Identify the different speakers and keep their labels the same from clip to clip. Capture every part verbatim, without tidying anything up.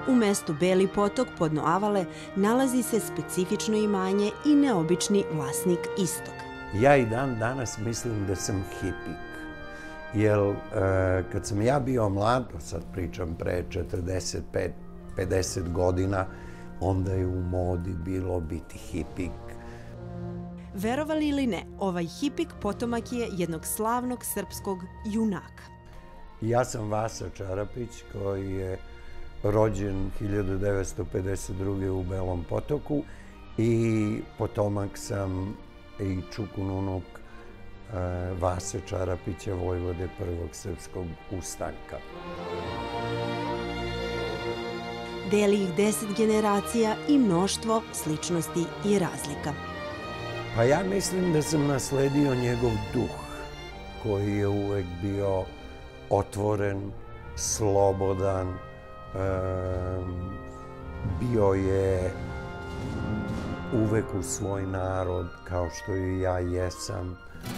Speaker 1: U mestu Beli potok pod Noavale nalazi se specifično imanje i neobični vlasnik istog.
Speaker 2: Ja i dan danas mislim da sam hipik. Jer e, kad sam ja bio mlad, sad pričam pre četrdeset pet pedeset godina, onda je u modi bilo biti hipik.
Speaker 1: Verovali ili ne, ovaj hipik potomak je jednog slavnog srpskog junaka.
Speaker 2: Ja sam Vasa Čarapić, koji je rođen hiljadu devetsto pedeset druge u Belom Potoku i potomak sam i čukun unuk Vase Čarapića, vojvode prvog srpskog ustanka.
Speaker 1: Deli ih deset generacija i mnoštvo sličnosti i razlika.
Speaker 2: Pa ja mislim da sam nasledio njegov duh, koji je uvek bio otvoren, slobodan, bio je uvek u svoj narod, kao što i ja jesam.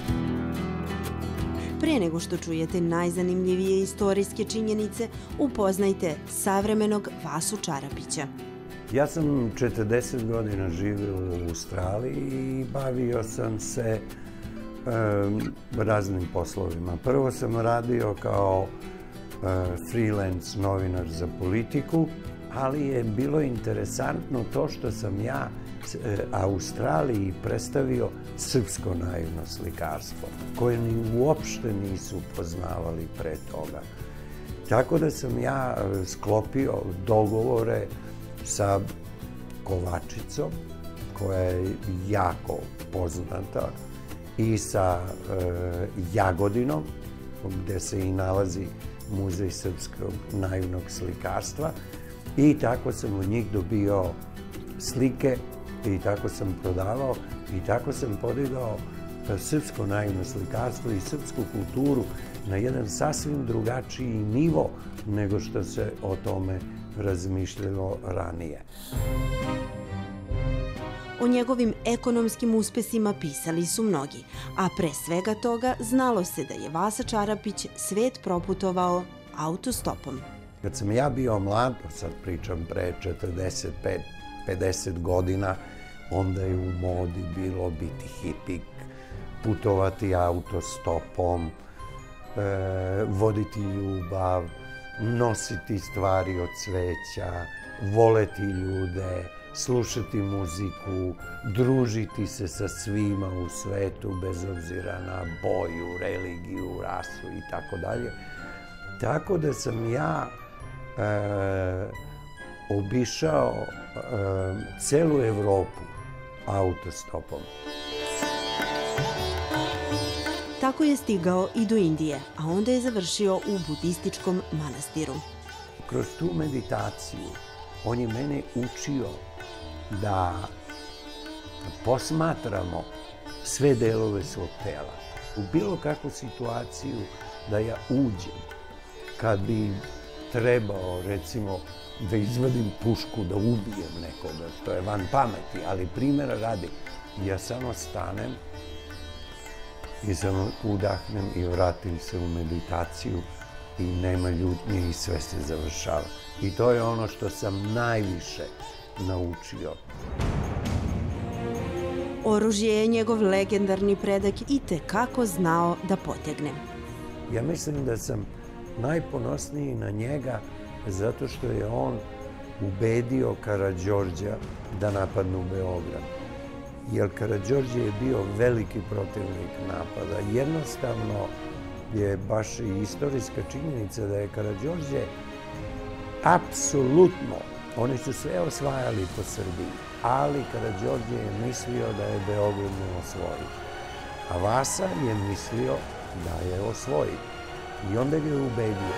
Speaker 1: Pre nego što čujete najzanimljivije istorijske činjenice, upoznajte savremenog Vasu Čarapića.
Speaker 2: Ja sam četrdeset godina živio u Australiji i bavio sam se um, raznim poslovima. Prvo sam radio kao uh, freelance novinar za politiku, ali je bilo interesantno to što sam ja Australiji predstavio srpsko naivno slikarstvo, koje ni uopšte nisu poznavali pre toga. Tako da sam ja sklopio dogovore sa Kovačicom, koja je jako poznata, i sa e, Jagodinom, gde se i nalazi Muzej srpskog naivnog slikarstva, i tako sam od njih dobio slike i tako sam prodavao i tako sam podigao srpsko naivno slikarstvo i srpsku kulturu na jedan sasvim drugačiji nivo nego što se o tome razmišljalo ranije.
Speaker 1: O njegovim ekonomskim uspesima pisali su mnogi, a pre svega toga znalo se da je Vasa Čarapić svet proputovao autostopom.
Speaker 2: Kad sam ja bio mlad, sad pričam pre četrdeset pet pedeset godina, onda je u modi bilo biti hipik, putovati autostopom, e, voditi ljubav, nositi stvari od cveća, voleti ljude, slušati muziku, družiti se sa svima u svetu, bez obzira na boju, religiju, rasu i tako dalje. Tako da sam ja e, obišao e, celu Evropu autostopom.
Speaker 1: Tako je stigao i do Indije, a onda je završio u budističkom manastiru.
Speaker 2: Kroz tu meditaciju on je mene učio da posmatramo sve delove svog tela. U bilo kakvu situaciju da ja uđem, kad bi trebao, recimo, da izvadim pušku, da ubijem nekoga, što je van pameti, ali primjera radi, ja samo stanem i samo udahnem i vratim se u meditaciju i nema ljutnje i sve se završava. I to je ono što sam najviše naučio.
Speaker 1: Oružje je njegov legendarni predak i tekako znao da potegne.
Speaker 2: Ja mislim da sam najponosniji na njega zato što je on ubedio Karađorđa da napadnu Beograd. Jer Karađorđe je bio veliki protivnik napada. Jednostavno je baš i istorijska činjenica da je Karađorđe apsolutno, oni su sve osvajali po Srbiji, ali Karađorđe je mislio da je Beograd ne osvoji. A Vasa je mislio da je osvoji. I onda ga je ubedio.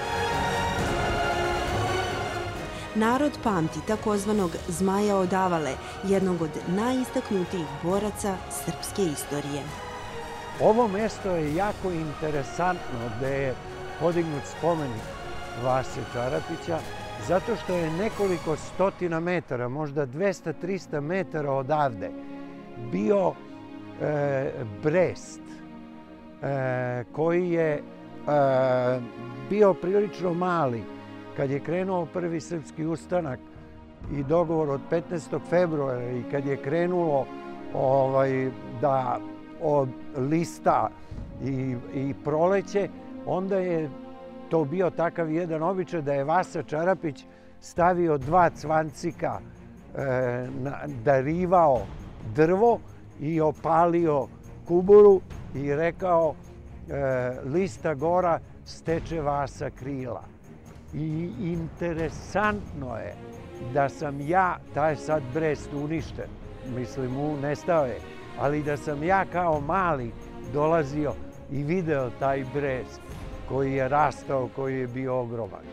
Speaker 1: Narod pamti takozvanog Zmaja od Avale, jednog od najistaknutijih boraca srpske istorije.
Speaker 2: Ovo mesto je jako interesantno gde je podignut spomenik Vase Čarapića, zato što je nekoliko stotina metara, možda dvesta trista metara odavde, bio e, Brest, e, koji je e, bio prilično mali kad je krenuo prvi srpski ustanak i dogovor od petnaestog februara i kad je krenulo ovaj, da od lista i, i proleće, onda je to bio takav jedan običaj da je Vasa Čarapić stavio dva cvancika, e, na, darivao drvo i opalio kuburu i rekao e, lista gora, steče Vasa krila. I interesantno je da sam ja, taj sad Brest uništen, mislim, u, nestao je, ali da sam ja kao mali dolazio i video taj Brest koji je rastao, koji je bio ogroman.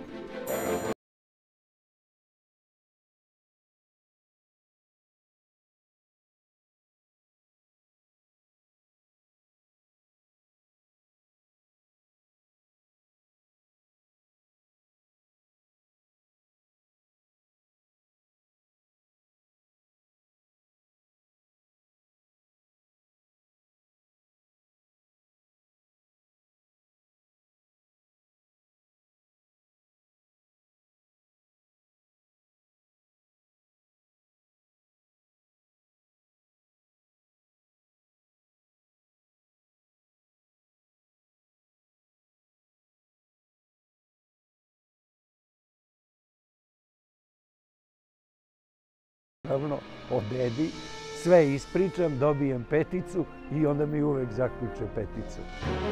Speaker 2: Naravno, o dedi sve ispričam, dobijem peticu i onda mi uvek zaključe peticu.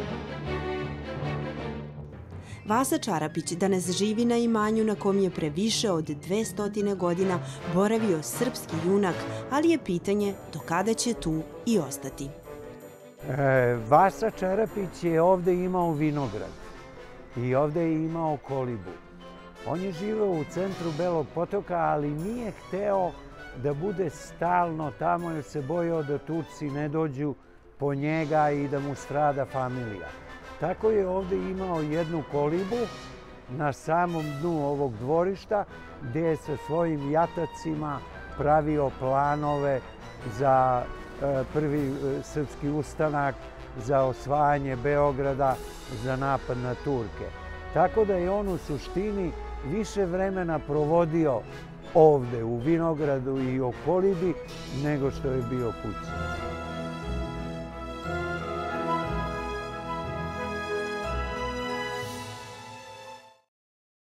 Speaker 1: Vasa Čarapić danas živi na imanju na kom je pre više od dvesta godina boravio srpski junak, ali je pitanje do kada će tu i ostati.
Speaker 2: E, Vasa Čarapić je ovde imao vinograd i ovde je imao kolibu. On je živeo u centru Belog Potoka, ali nije hteo da bude stalno tamo jer se bojao da Turci ne dođu po njega i da mu strada familija. Tako je ovde imao jednu kolibu na samom dnu ovog dvorišta gde je sa svojim jatacima pravio planove za prvi srpski ustanak, za osvajanje Beograda, za napad na Turke. Tako da je on u suštini više vremena provodio ovde u vinogradu i o kolibi nego što je bio kući.